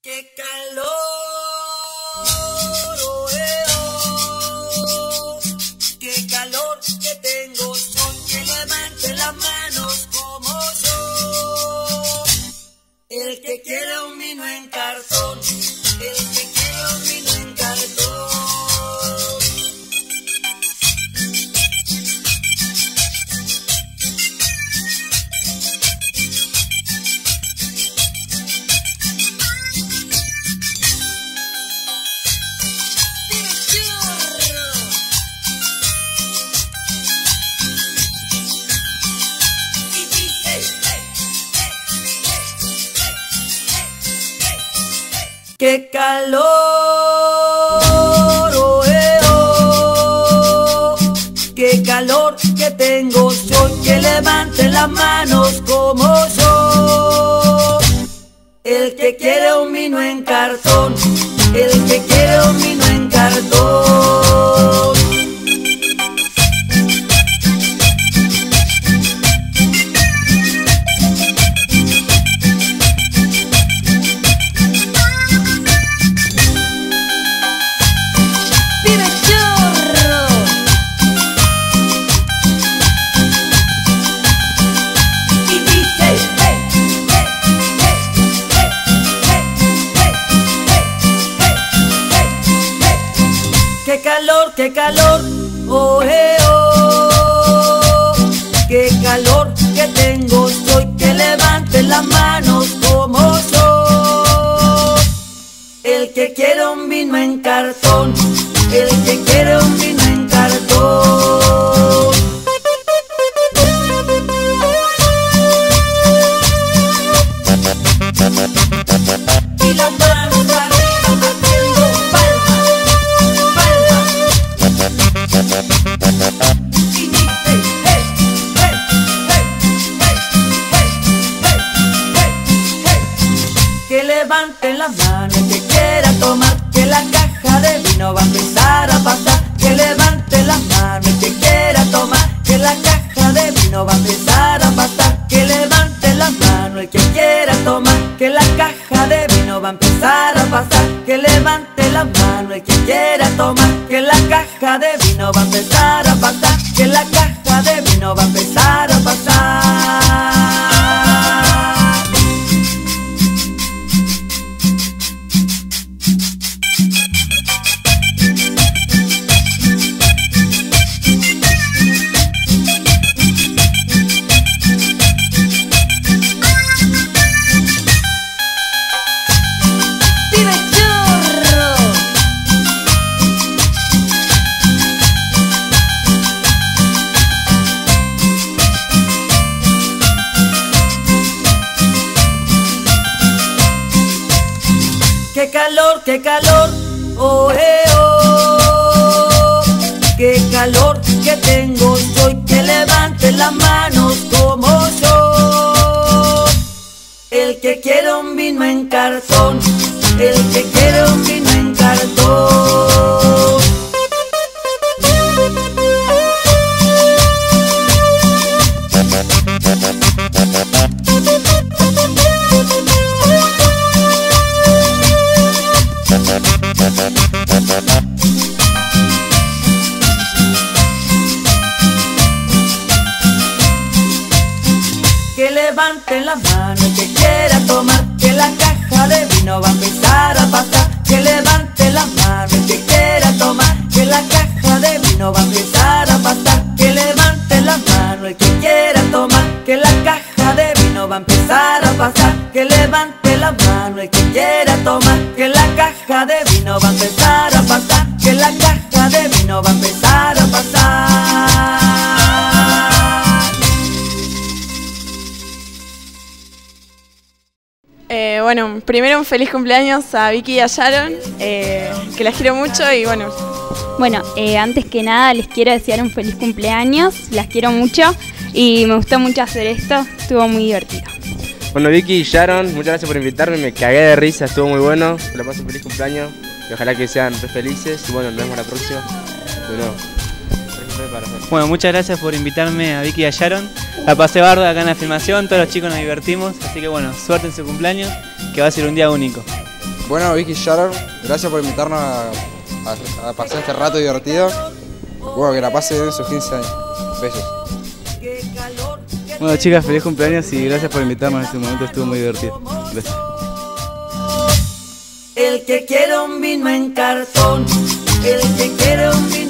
¡Qué calor! Oh, oh. ¡Qué calor que tengo! Son que levante las manos como yo. El que quiere un vino en cartón, el que quiere un vino en cartón. ¡Qué calor! Oh, oh. ¡Qué calor que tengo! Soy que levante las manos como yo. El que quiere un vino en cartón, el que quiere un vino en cartón. ¡Qué calor! ¡Oh, oh! ¡Qué calor que tengo! Soy que levante las manos como yo. El que quiere un vino en cartón, el que quiere un vino en cartón. Y las manos arriba haciendo palmas. Que levanten las manos que quiera tomar, que la caja de vino va a empezar a pasar. Que levanten las manos que quiera tomar, que la caja de vino va a empezar a pasar. Que levanten las manos el que quiera tomar, que la caja de vino va a empezar a pasar. Que levante las manos el que quiera tomar, que la caja de vino va a empezar a pasar. Que la caja de vino va a empezar a pasar. ¡Qué calor! ¡Oh, oh! ¡Qué calor que tengo! Soy que levante las manos como yo. El que quiere un vino en cartón, el que quiere un vino en cartón. Que levanten las manos que quiera tomar, que la caja de vino va a empezar a pasar. Que levanten las manos que quiera tomar, que la caja de vino va a empezar a pasar. Que levanten las manos el que quiera tomar, que la caja de vino va a empezar a pasar. Que levante las manos el que quiera tomar, que la caja de vino va a empezar a pasar. Que la caja de vino va a empezar a pasar. Bueno, primero un feliz cumpleaños a Vicky y a Sharon, que las quiero mucho y bueno. Bueno, antes que nada les quiero desear un feliz cumpleaños, las quiero mucho y me gustó mucho hacer esto, estuvo muy divertido. Bueno, Vicky y Sharon, muchas gracias por invitarme, me cagué de risa, estuvo muy bueno, que la pasen un feliz cumpleaños y ojalá que sean re felices y bueno, nos vemos la próxima. De nuevo. Bueno, muchas gracias por invitarme a Vicky y a Sharon. La pasé barda acá en la filmación, todos los chicos nos divertimos, así que bueno, suerte en su cumpleaños, que va a ser un día único. Bueno, Vicky y Sharon, gracias por invitarnos a pasar este rato divertido. Bueno, que la pasen en sus 15 años. Besos. Bueno, chicas, feliz cumpleaños y gracias por invitarnos en este momento, estuvo muy divertido. Gracias. El que quiere un vino en cartón, el que quiere un vino